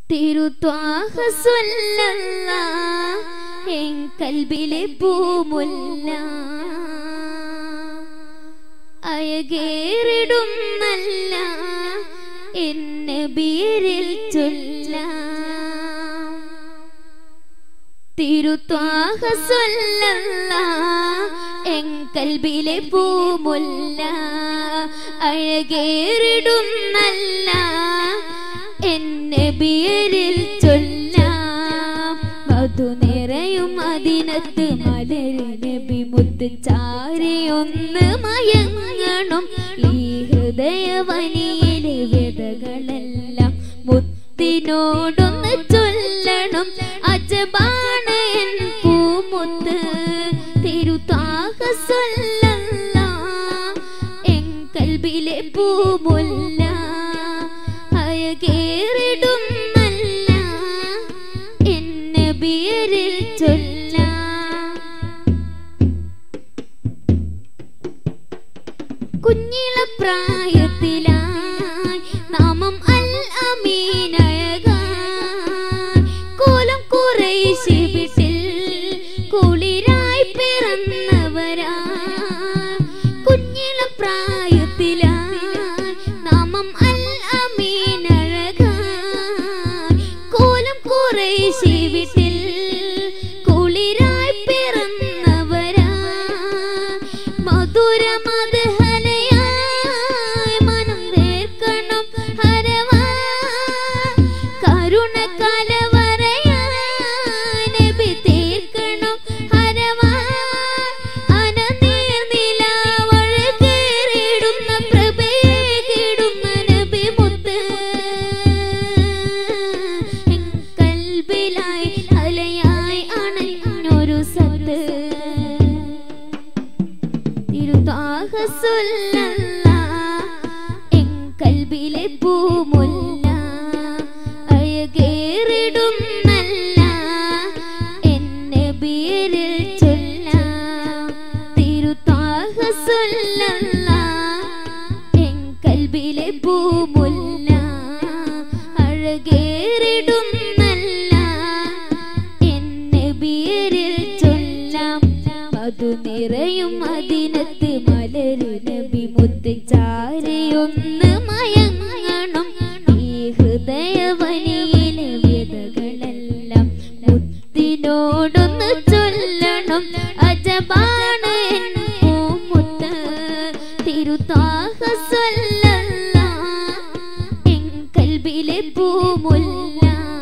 തിരുത്വാഹ സ്വല്ലല്ലാഹ് N കൽബിലെ പൂമുല്ല അയകേറിടും നല്ല N നബിയിൽ ചൊല്ലാം. തിരുത്വാഹ സ്വല്ലല്ലാഹ് എൻ കൽബിലെ പൂമുല്ല അഴകേറിടും നല്ല എൻ നബിയിൽ ചൊല്ലാം. മധു നിറയും മദീനത്ത് മലര് നബി മുത്ത് ചാരിയൊന്ന് മയങ്ങണം. ഈ ഹൃദയവനിയിലെ വ്യതകളെല്ലാം മുത്തിനോടൊന്ന് ചൊല്ലണം. അജബാണ് എൻ പൂമുത്ത് തിരുത്വാഹ സ്വല്ലല്ലാഹ് എൻ കൽബിലെ പൂമുല്ല അയകേറിടും നല്ല എൻ നബിയിൽ ചൊല്ലാം. കുഞ്ഞിളപ്രായത്തിലായി നാമം അൽ അമീനഴകാൻ കോലം ഖുറൈശി വീട്ടിൽ കുളിരായി പിറന്നവരാ. കുഞ്ഞിളപ്രായത്തിലായി നാമം അൽ അമീനഴകാൻ കോലം ഖുറൈശി വീട്ടിൽ കുളിരായി പിറന്നവരാ. മധുര മദ്ഹലയായി മനം വേർക്കണം ഹരവാ. കരുണ കലവറയായി നബി തീർക്കണം ഹരവാ. അനനീർ നിലാവഴകേറിടുന്ന പ്രഭയേകിടുന്ന നബി മുത്ത് എൻ കൽബിലായി അലയായി അണഞ്ഞൊരു സത്ത്. തിരുത്വാഹ സ്വല്ലല്ലാഹ് എൻ കൽബിലെ പൂമുല്ല അയകേറിടും നല്ല എൻ നബിയിൽ ചൊല്ലാം. തിരുത്വാഹ സ്വല്ലല്ലാഹ് എൻ കൽബിലെ പൂമുല്ല അഴകേറിടും നല്ല എൻ നബിയിൽ ചൊല്ലാം. മധു നിറയും മദീനത്ത് മലര് നബി മുത്ത് ചാരിയൊന്ന് മയങ്ങണം. ഈ ഹൃദയവനിയിലെ വ്യതകളെല്ലാം മുത്തിനോടൊന്ന് ചൊല്ലണം. അജബാണ് എൻ പൂമുത്ത് തിരുത്വാഹ സ്വല്ലല്ലാഹ് എൻ കൽബിലെ പൂമുല്ല